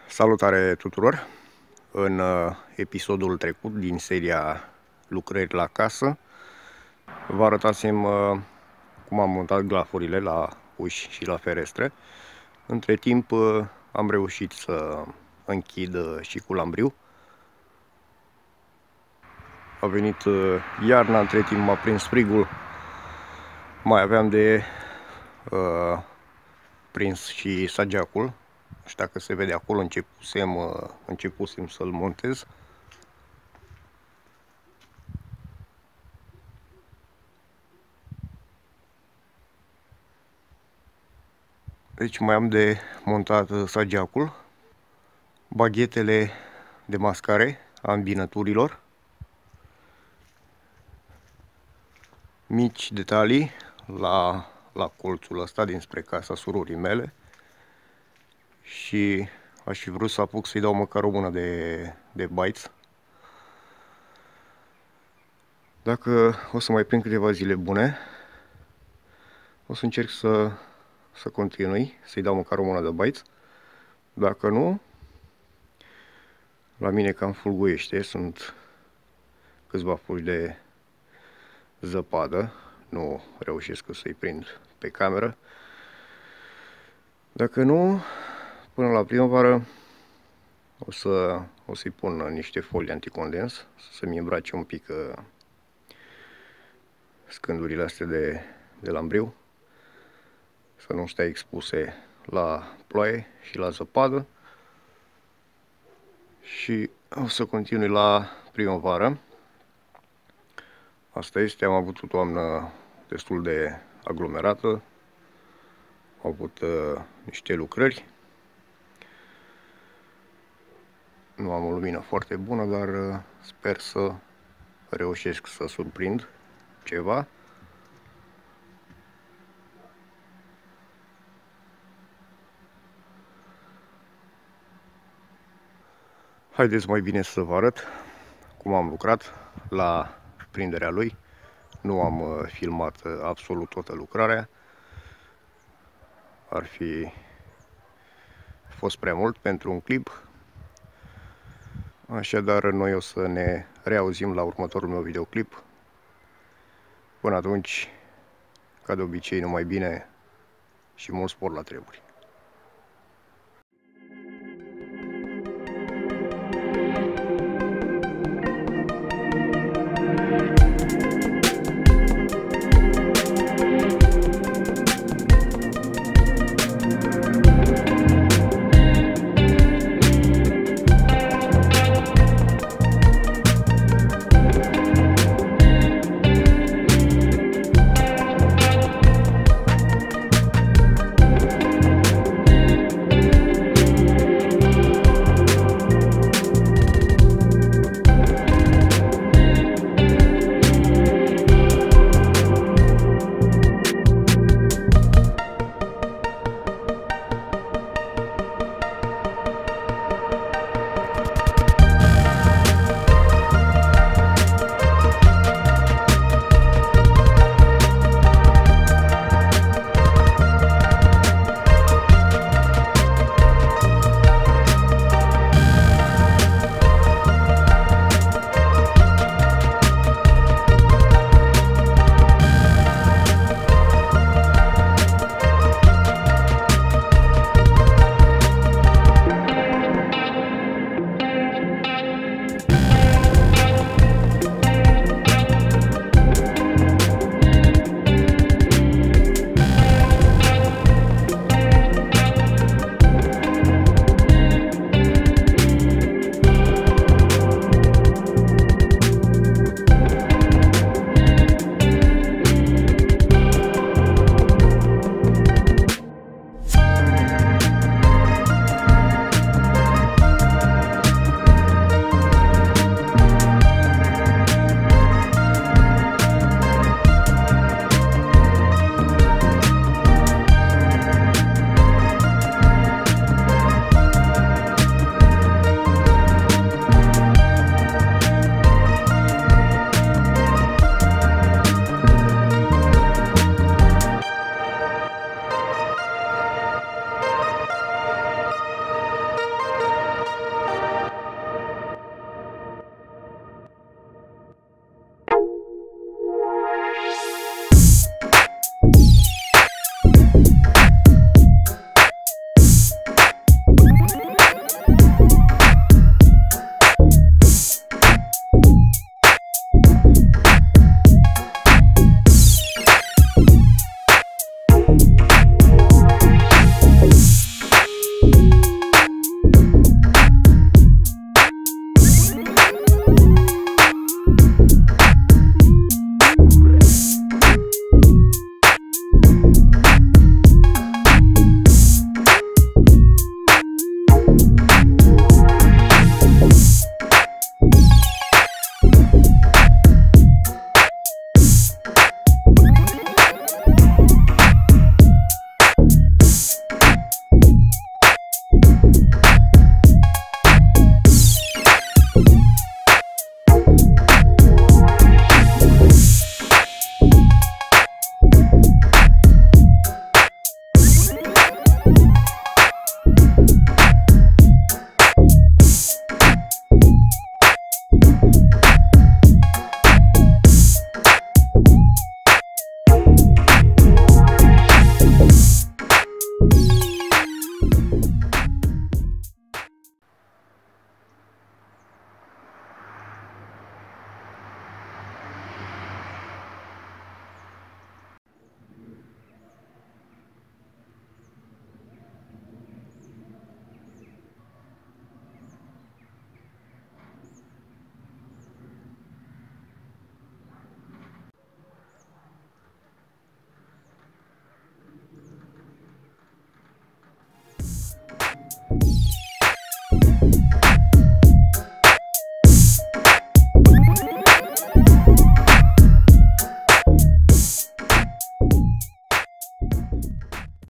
Salutare tuturor! În episodul trecut din seria Lucrări la casă vă arătasem cum am montat glafurile la uși și la ferestre. Între timp am reușit să închid și cu lambriu. A venit iarna, între timp m-a prins frigul. Mai aveam de prins și sageacul. Nu știu dacă se vede acolo, începusem să-l montez. Deci mai am de montat sageacul, baghetele de mascare a îmbinăturilor, mici detalii la colțul ăsta dinspre casa surorii mele și aș fi vrut să apuc să-i dau măcar o mână de baiți. Dacă o să mai prind câteva zile bune, o să încerc să continui, să-i dau măcar o mână de baiți. Dacă nu, la mine cam fulguiește, sunt câțiva fulgi de zăpadă, nu reușesc să-i prind pe cameră. Dacă nu, până la primăvară o să-i pun niște folii anticondens, să-mi îmbrace un pic scândurile astea de lambriu, să nu stea expuse la ploaie și la zăpadă. Și o să continui la primăvară. Asta este, am avut o toamnă destul de aglomerată, am avut niște lucrări. Nu am o lumină foarte bună, dar sper să reușesc să surprind ceva. Haideți mai bine să vă arăt cum am lucrat la prinderea lui. Nu am filmat absolut toată lucrarea. Ar fi fost prea mult pentru un clip. Așadar, noi o să ne reauzim la următorul meu videoclip. Până atunci, ca de obicei, numai bine și mult spor la treburi.